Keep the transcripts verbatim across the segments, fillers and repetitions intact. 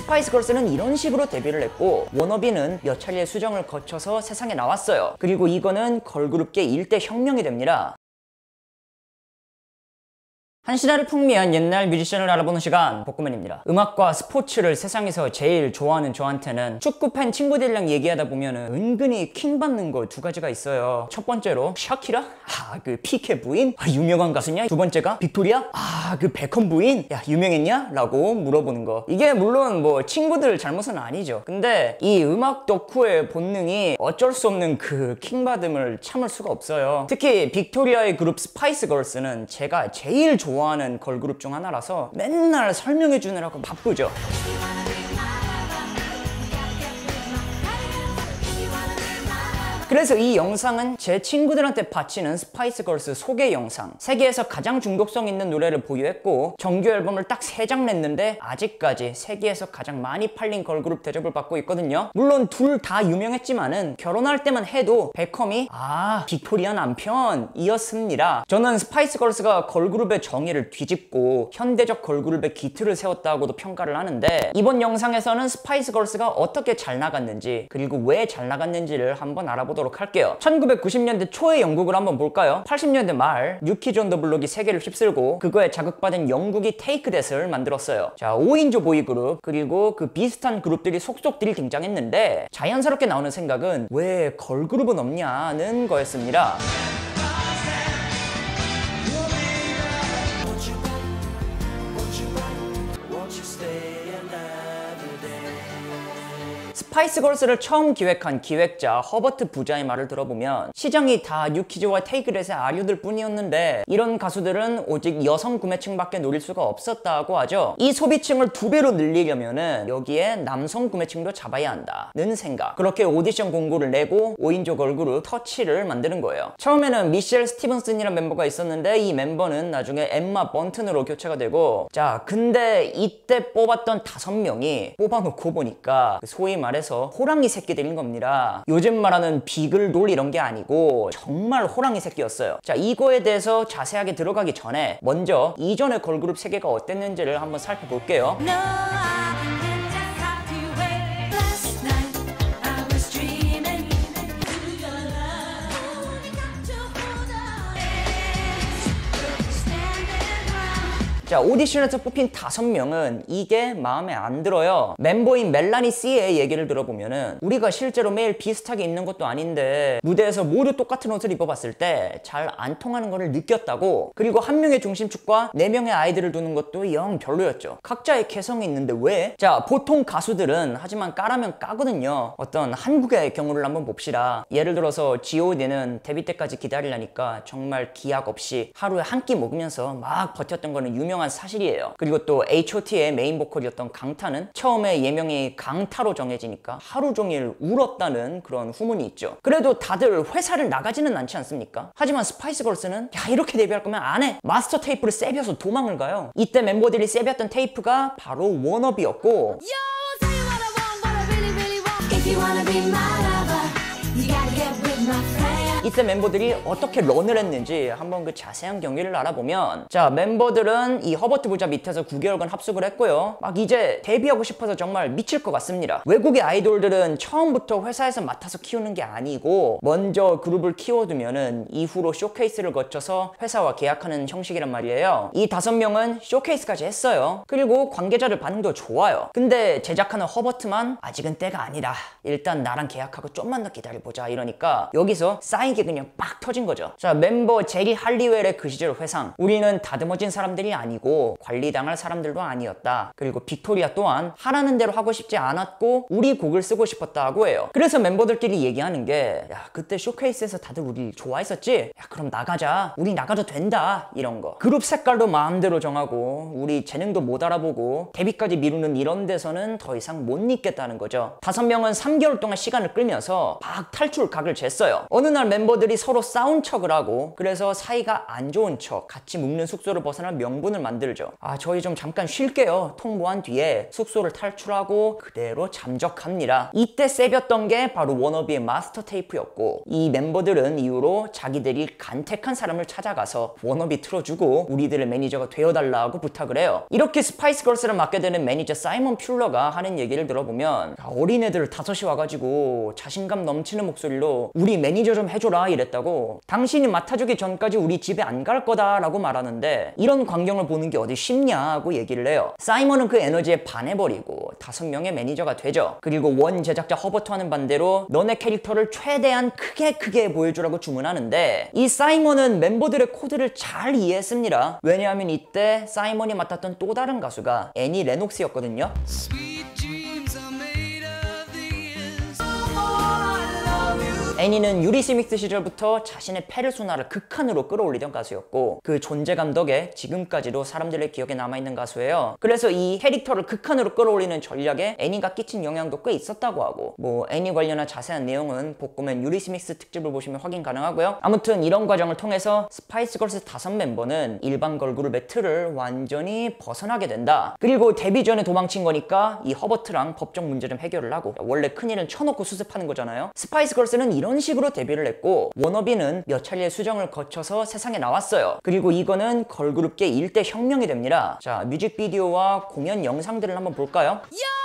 스파이스 걸스는 이런 식으로 데뷔를 했고, 워너비는 몇 차례의 수정을 거쳐서 세상에 나왔어요. 그리고 이거는 걸그룹계 일대 혁명이 됩니다. 한 시대를 풍미한 옛날 뮤지션을 알아보는 시간, 복구맨입니다. 음악과 스포츠를 세상에서 제일 좋아하는 저한테는 축구팬 친구들이랑 얘기하다 보면은 은근히 킹받는 거 두 가지가 있어요. 첫 번째로 샤키라? 아, 그 피케 부인? 아, 유명한 가수냐? 두 번째가 빅토리아? 아, 그 베컴 부인? 야, 유명했냐? 라고 물어보는 거. 이게 물론 뭐 친구들 잘못은 아니죠. 근데 이 음악 덕후의 본능이 어쩔 수 없는 그 킹받음을 참을 수가 없어요. 특히 빅토리아의 그룹 스파이스 걸스는 제가 제일 좋아하는 좋아하는 걸그룹 중 하나라서 맨날 설명해 주느라고 바쁘죠. 그래서 이 영상은 제 친구들한테 바치는 스파이스 걸스 소개 영상. 세계에서 가장 중독성 있는 노래를 보유했고 정규 앨범을 딱 세 장 냈는데 아직까지 세계에서 가장 많이 팔린 걸그룹 대접을 받고 있거든요. 물론 둘 다 유명했지만은 결혼할 때만 해도 베컴이 아, 빅토리아 남편이었습니다. 저는 스파이스 걸스가 걸그룹의 정의를 뒤집고 현대적 걸그룹의 기틀을 세웠다고도 평가를 하는데, 이번 영상에서는 스파이스 걸스가 어떻게 잘 나갔는지, 그리고 왜 잘 나갔는지를 한번 알아보도록 할게요. 천구백구십 년대 초의 영국을 한번 볼까요? 팔십 년대 말 뉴키즈 온 더 블록이 세계를 휩쓸고 그거에 자극받은 영국이 테이크 댓을 만들었어요. 자, 오 인조 보이그룹 그리고 그 비슷한 그룹들이 속속들이 등장했는데 자연스럽게 나오는 생각은 왜 걸그룹은 없냐는 거였습니다. 스파이스 걸스를 처음 기획한 기획자 허버트 부자의 말을 들어보면 시장이 다 뉴키즈와 테이크댓의 아류들 뿐이었는데 이런 가수들은 오직 여성 구매층밖에 노릴 수가 없었다고 하죠. 이 소비층을 두 배로 늘리려면은 여기에 남성 구매층도 잡아야 한다는 생각. 그렇게 오디션 공고를 내고 오 인조 걸그룹 터치를 만드는 거예요. 처음에는 미셸 스티븐슨이라는 멤버가 있었는데 이 멤버는 나중에 엠마 번튼으로 교체가 되고, 자 근데 이때 뽑았던 다섯 명이 뽑아놓고 보니까 소위 말해 서 호랑이 새끼들인 겁니다. 요즘 말하는 비글돌 이런 게 아니고 정말 호랑이 새끼였어요. 자, 이거에 대해서 자세하게 들어가기 전에 먼저 이전의 걸그룹 세계가 어땠는지를 한번 살펴볼게요. No, 자, 오디션에서 뽑힌 다섯 명은 이게 마음에 안 들어요. 멤버인 멜라니 씨의 얘기를 들어보면은 우리가 실제로 매일 비슷하게 입는 것도 아닌데 무대에서 모두 똑같은 옷을 입어봤을 때 잘 안 통하는 거를 느꼈다고. 그리고 한 명의 중심축과 네 명의 아이들을 두는 것도 영 별로였죠. 각자의 개성이 있는데 왜? 자, 보통 가수들은 하지만 까라면 까거든요. 어떤 한국의 경우를 한번 봅시다. 예를 들어서 지 오 디는 데뷔 때까지 기다리려니까 정말 기약 없이 하루에 한 끼 먹으면서 막 버텼던 거는 유명 한 사실이에요. 그리고 또 에이치 오 티의 메인 보컬이었던 강타는 처음에 예명이 강타로 정해지니까 하루 종일 울었다는 그런 후문이 있죠. 그래도 다들 회사를 나가지는 않지 않습니까? 하지만 스파이스 걸스는 야, 이렇게 데뷔할 거면 안 해! 마스터 테이프를 세벼서 도망을 가요. 이때 멤버들이 세볐던 테이프가 바로 워너비였고, 이때 멤버들이 어떻게 런을 했는지 한번 그 자세한 경기를 알아보면, 자, 멤버들은 이 허버트 부자 밑에서 구 개월간 합숙을 했고요. 막 이제 데뷔하고 싶어서 정말 미칠 것 같습니다. 외국의 아이돌들은 처음부터 회사에서 맡아서 키우는 게 아니고 먼저 그룹을 키워두면은 이후로 쇼케이스를 거쳐서 회사와 계약하는 형식이란 말이에요. 이 다섯 명은 쇼케이스까지 했어요. 그리고 관계자들 반응도 좋아요. 근데 제작하는 허버트만 아직은 때가 아니다, 일단 나랑 계약하고 좀만 더 기다려보자 이러니까 여기서 쌓인 게 그냥 빡 터진 거죠. 자, 멤버 제리 할리웰의 그 시절 회상. 우리는 다듬어진 사람들이 아니고 관리당할 사람들도 아니었다. 그리고 빅토리아 또한 하라는 대로 하고 싶지 않았고 우리 곡을 쓰고 싶었다고 해요. 그래서 멤버들끼리 얘기하는 게, 야, 그때 쇼케이스에서 다들 우리 좋아했었지? 야, 그럼 나가자. 우리 나가도 된다. 이런 거. 그룹 색깔도 마음대로 정하고 우리 재능도 못 알아보고 데뷔까지 미루는 이런 데서는 더 이상 못 있겠다는 거죠. 다섯 명은 삼 개월 동안 시간을 끌면서 막 탈출 각을 쟀어요. 어느 날 멤버 멤버들이 서로 싸운 척을 하고 그래서 사이가 안 좋은 척 같이 묵는 숙소를 벗어날 명분을 만들죠. 아 저희 좀 잠깐 쉴게요 통보한 뒤에 숙소를 탈출하고 그대로 잠적합니다. 이때 세볐던 게 바로 워너비의 마스터 테이프였고 이 멤버들은 이후로 자기들이 간택한 사람을 찾아가서 워너비 틀어주고 우리들의 매니저가 되어달라고 부탁을 해요. 이렇게 스파이스 걸스를 맡게 되는 매니저 사이먼 퓰러가 하는 얘기를 들어보면 어린애들 다섯이 와가지고 자신감 넘치는 목소리로 우리 매니저 좀 해줘라 이랬다고. 당신이 맡아주기 전까지 우리 집에 안 갈 거다 라고 말하는데 이런 광경을 보는 게 어디 쉽냐고 얘기를 해요. 사이먼은 그 에너지에 반해버리고 다섯 명의 매니저가 되죠. 그리고 원 제작자 허버트와는 반대로 너네 캐릭터를 최대한 크게 크게 보여주라고 주문하는데 이 사이먼은 멤버들의 코드를 잘 이해했습니다. 왜냐하면 이때 사이먼이 맡았던 또 다른 가수가 애니 레녹스였거든요. 애니는 유리스믹스 시절부터 자신의 페르소나를 극한으로 끌어올리던 가수였고 그 존재감 덕에 지금까지도 사람들의 기억에 남아있는 가수예요. 그래서 이 캐릭터를 극한으로 끌어올리는 전략에 애니가 끼친 영향도 꽤 있었다고 하고 뭐 애니 관련한 자세한 내용은 복구맨 유리스믹스 특집을 보시면 확인 가능하고요. 아무튼 이런 과정을 통해서 스파이스 걸스 다섯 멤버는 일반 걸그룹의 틀을 완전히 벗어나게 된다. 그리고 데뷔 전에 도망친 거니까 이 허버트랑 법적 문제 좀 해결을 하고 원래 큰일은 쳐놓고 수습하는 거잖아요. 스파이스 걸스는 이런 이런 식으로 데뷔를 했고 워너비는 몇 차례의 수정을 거쳐서 세상에 나왔어요. 그리고 이거는 걸그룹계 일대 혁명이 됩니다. 자, 뮤직비디오와 공연 영상들을 한번 볼까요?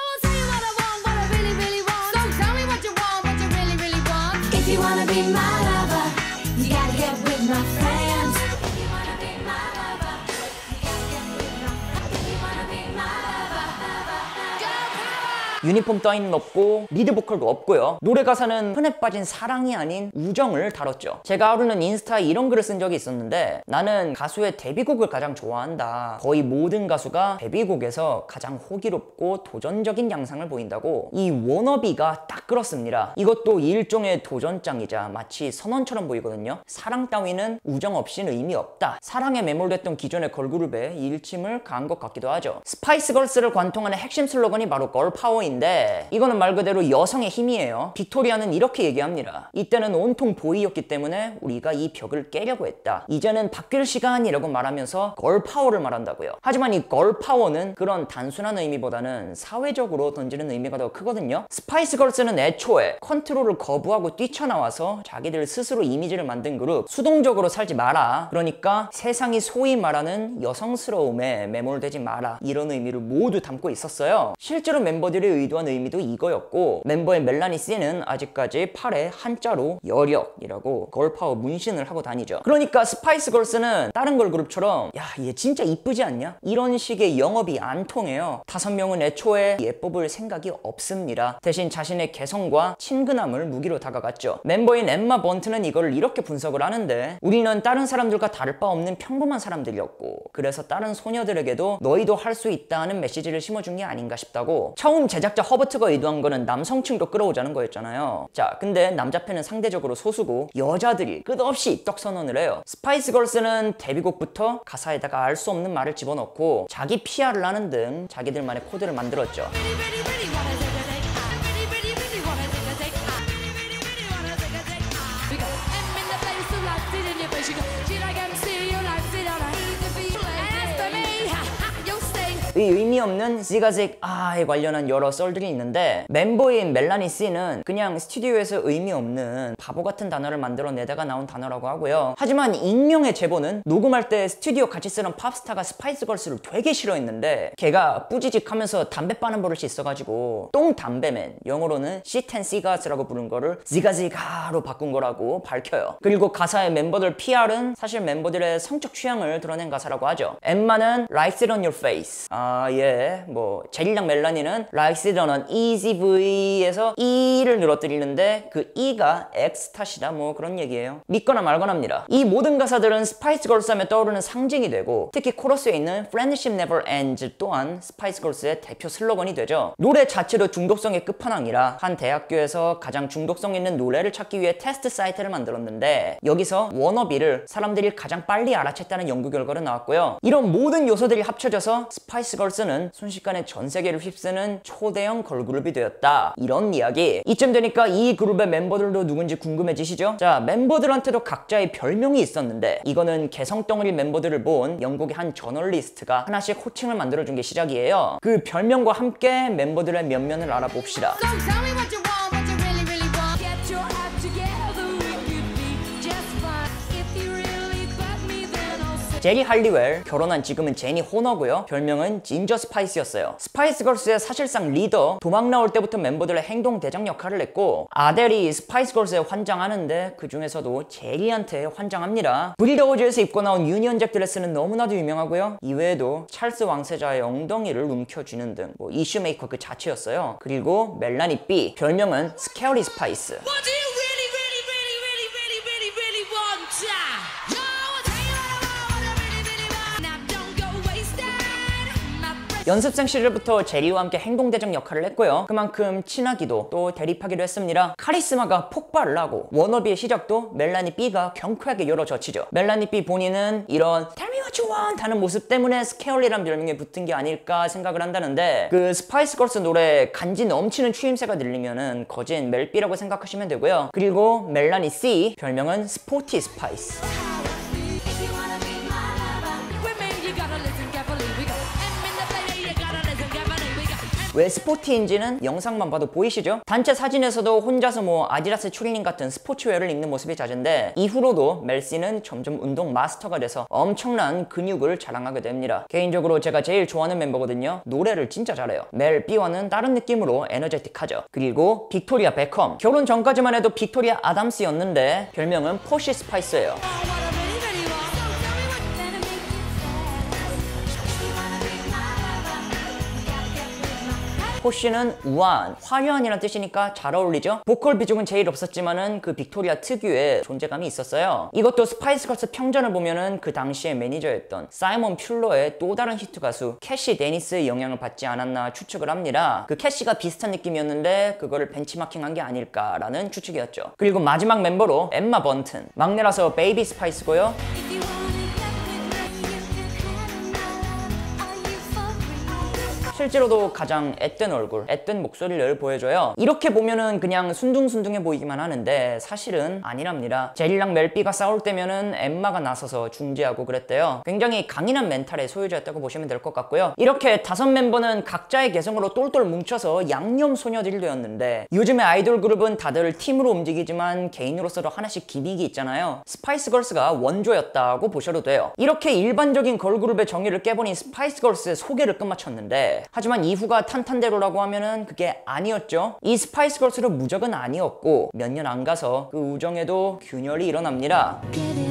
유니폼 따위는 없고 리드 보컬도 없고요. 노래 가사는 흔해 빠진 사랑이 아닌 우정을 다뤘죠. 제가 하루는 인스타에 이런 글을 쓴 적이 있었는데 나는 가수의 데뷔곡을 가장 좋아한다. 거의 모든 가수가 데뷔곡에서 가장 호기롭고 도전적인 양상을 보인다고. 이 워너비가 딱 그렇습니다. 이것도 일종의 도전장이자 마치 선언처럼 보이거든요. 사랑 따위는 우정 없이는 의미 없다. 사랑에 매몰됐던 기존의 걸그룹에 일침을 가한 것 같기도 하죠. 스파이스 걸스를 관통하는 핵심 슬로건이 바로 걸파워인 인데 이거는 말 그대로 여성의 힘이에요. 빅토리아는 이렇게 얘기합니다. 이때는 온통 보이였기 때문에 우리가 이 벽을 깨려고 했다. 이제는 바뀔 시간이라고 말하면서 걸파워를 말한다고요. 하지만 이 걸파워는 그런 단순한 의미보다는 사회적으로 던지는 의미가 더 크거든요. 스파이스 걸스는 애초에 컨트롤을 거부하고 뛰쳐나와서 자기들 스스로 이미지를 만든 그룹. 수동적으로 살지 마라. 그러니까 세상이 소위 말하는 여성스러움에 매몰되지 마라. 이런 의미를 모두 담고 있었어요. 실제로 멤버들이 의도한 의미도 이거였고 멤버의 멜라니 씨는 아직까지 팔에 한자로 여력이라고 걸파워 문신을 하고 다니죠. 그러니까 스파이스 걸스는 다른 걸그룹처럼 야 얘 진짜 이쁘지 않냐? 이런 식의 영업이 안 통해요. 다섯 명은 애초에 예뻐 보일 생각이 없습니다. 대신 자신의 개성과 친근함을 무기로 다가갔죠. 멤버인 엠마 번트는 이걸 이렇게 분석을 하는데 우리는 다른 사람들과 다를 바 없는 평범한 사람들이었고 그래서 다른 소녀들에게도 너희도 할 수 있다는 메시지를 심어준 게 아닌가 싶다고. 처음 제작자 허버트가 의도한 거는 남성층도 끌어오자는 거였잖아요. 자, 근데 남자팬은 상대적으로 소수고 여자들이 끝없이 떡 선언을 해요. 스파이스 걸스는 데뷔곡부터 가사에다가 알 수 없는 말을 집어넣고 자기 피아르을 하는 등 자기들만의 코드를 만들었죠. 이 의미 없는 지가직 아에 관련한 여러 썰들이 있는데 멤버인 멜라니 씨는 그냥 스튜디오에서 의미 없는 바보 같은 단어를 만들어내다가 나온 단어라고 하고요. 하지만 익명의 제보는 녹음할 때 스튜디오 같이 쓰는 팝스타가 스파이스 걸스를 되게 싫어했는데 걔가 뿌지직하면서 담배 빠는 버릇이 있어가지고 똥담배맨, 영어로는 Shit and Cigars라고 부른 거를 지가지가로 바꾼 거라고 밝혀요. 그리고 가사의 멤버들 피알은 사실 멤버들의 성적 취향을 드러낸 가사라고 하죠. 엠마는 Likes it on your face. 아, 예. 뭐 제리랑 멜라니는 Likes it on an easy V에서 E를 늘어뜨리는데 그 E가 X 탓이다 뭐 그런 얘기예요. 믿거나 말거나입니다. 이 모든 가사들은 스파이스 걸스 하면 떠오르는 상징이 되고 특히 코러스에 있는 Friendship Never Ends 또한 스파이스 걸스의 대표 슬로건이 되죠. 노래 자체도 중독성의 끝판왕이라 한 대학교에서 가장 중독성 있는 노래를 찾기 위해 테스트 사이트를 만들었는데 여기서 워너비를 사람들이 가장 빨리 알아챘다는 연구 결과가 나왔고요. 이런 모든 요소들이 합쳐져서 스파이스 스파이스 걸스는 순식간에 전 세계를 휩쓰는 초대형 걸그룹이 되었다. 이런 이야기. 이쯤 되니까 이 그룹의 멤버들도 누군지 궁금해지시죠? 자, 멤버들한테도 각자의 별명이 있었는데 이거는 개성덩어리 멤버들을 본 영국의 한 저널리스트가 하나씩 호칭을 만들어준 게 시작이에요. 그 별명과 함께 멤버들의 면면을 알아봅시다. 제리 할리웰, 결혼한 지금은 제니 호너고요. 별명은 진저 스파이스였어요. 스파이스 걸스의 사실상 리더, 도망 나올 때부터 멤버들의 행동 대장 역할을 했고, 아델이 스파이스 걸스에 환장하는데 그 중에서도 제리한테 환장합니다. 브리더우즈에서 입고 나온 유니언잭 드레스는 너무나도 유명하고요. 이외에도 찰스 왕세자의 엉덩이를 움켜쥐는 등 뭐 이슈메이커 그 자체였어요. 그리고 멜라니 B, 별명은 스케어리 스파이스. 연습생 시절부터 제리와 함께 행동대장 역할을 했고요. 그만큼 친하기도 또 대립하기도 했습니다. 카리스마가 폭발을 하고 워너비의 시작도 멜라니 B가 경쾌하게 열어젖히죠. 멜라니 B 본인은 이런 Tell me what you want 하는 모습 때문에 스케어리란 별명에 붙은 게 아닐까 생각을 한다는데, 그 스파이스 걸스 노래 간지 넘치는 추임새가 들리면은 거진 멜 B라고 생각하시면 되고요. 그리고 멜라니 C, 별명은 스포티 스파이스. 왜 스포티인지는 영상만 봐도 보이시죠? 단체 사진에서도 혼자서 뭐 아디다스 추리닝 같은 스포츠웨어를 입는 모습이 잦은데, 이후로도 멜씨는 점점 운동 마스터가 돼서 엄청난 근육을 자랑하게 됩니다. 개인적으로 제가 제일 좋아하는 멤버거든요. 노래를 진짜 잘해요. 멜 B와는 다른 느낌으로 에너제틱하죠. 그리고 빅토리아 베컴, 결혼 전까지만 해도 빅토리아 아담스였는데 별명은 포시 스파이스예요. 포쉬는 우아한, 화려한이라는 뜻이니까 잘 어울리죠? 보컬 비중은 제일 없었지만은 그 빅토리아 특유의 존재감이 있었어요. 이것도 스파이스 걸스 평전을 보면은 그 당시에 매니저였던 사이먼 퓰러의 또 다른 히트 가수 캐시 데니스의 영향을 받지 않았나 추측을 합니다. 그 캐시가 비슷한 느낌이었는데 그거를 벤치마킹한 게 아닐까라는 추측이었죠. 그리고 마지막 멤버로 엠마 번튼, 막내라서 베이비 스파이스고요. 실제로도 가장 앳된 얼굴, 앳된 목소리를 보여줘요. 이렇게 보면은 그냥 순둥순둥해 보이기만 하는데 사실은 아니랍니다. 제리랑 멜 B가 싸울 때면은 엠마가 나서서 중재하고 그랬대요. 굉장히 강인한 멘탈의 소유자였다고 보시면 될 것 같고요. 이렇게 다섯 멤버는 각자의 개성으로 똘똘 뭉쳐서 양념 소녀들이 되었는데, 요즘의 아이돌 그룹은 다들 팀으로 움직이지만 개인으로서도 하나씩 기믹이 있잖아요. 스파이스 걸스가 원조였다고 보셔도 돼요. 이렇게 일반적인 걸그룹의 정의를 깨버린 스파이스 걸스의 소개를 끝마쳤는데, 하지만 이후가 탄탄대로라고 하면은 그게 아니었죠. 이 스파이스 걸스로 무적은 아니었고 몇 년 안 가서 그 우정에도 균열이 일어납니다.